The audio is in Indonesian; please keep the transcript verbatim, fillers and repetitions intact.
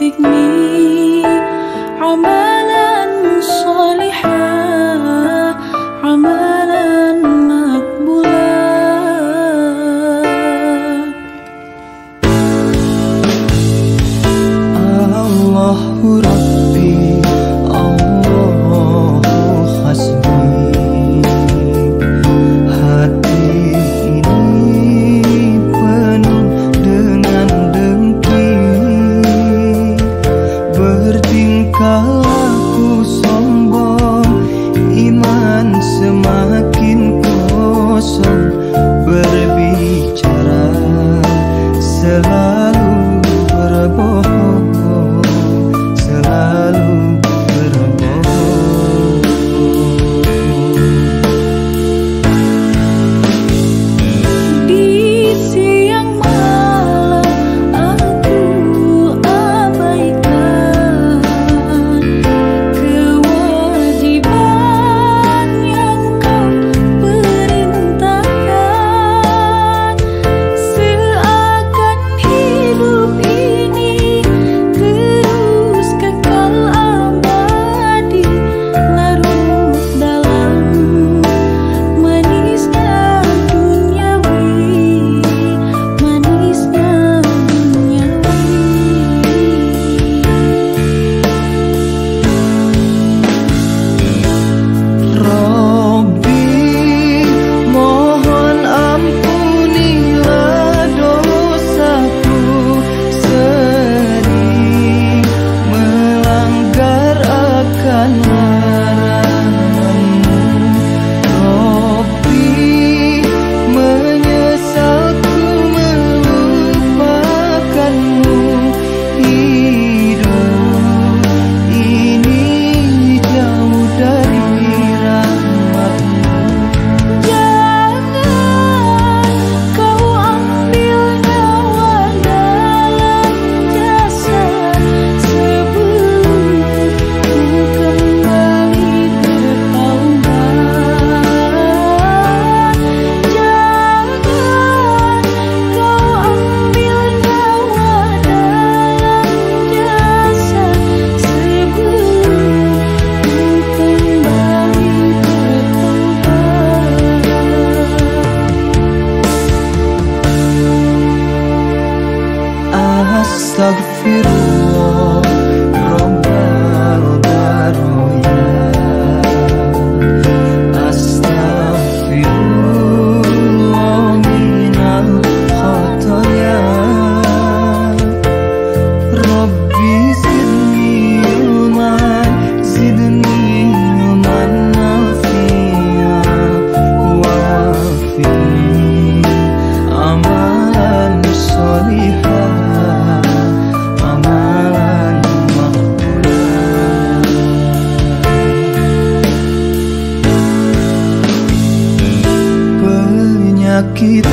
zidni amalan salihah, amalan makbulah. Allahu Rabbi, Allahu hasbi. Hati ini penuh dengan dengki, bertingkah laku sombong, iman semakin kosong, berbicara selalu berbohong, selalu berbohong. Di siang malam aku abaikan kewajiban yang kau perintahkan, seakan hidup ini terus kekal abadi, larut dalam manisnya duniawi, manisnya duniawi. Robbi, mohon ampunilah dosaku, sering melanggar akan larangan-Mu. Robbi, menyesalku melupakan-Mu. Hidup ini jauh dari rahmat-Mu. Jangan kau ambil nyawa dalam jasa, sebelum ku kembali bertaubat. Jangan kau ambil nyawa dalam jasa, sebelum ku kembali bertaubat. Astaghfirullah Rabbal baroya. Astaghfirullah minal khotoya. Rabbi zidni ilman, zidni ilman nafi'a, wafini amalan salihah, amalan makbulah. Penyakit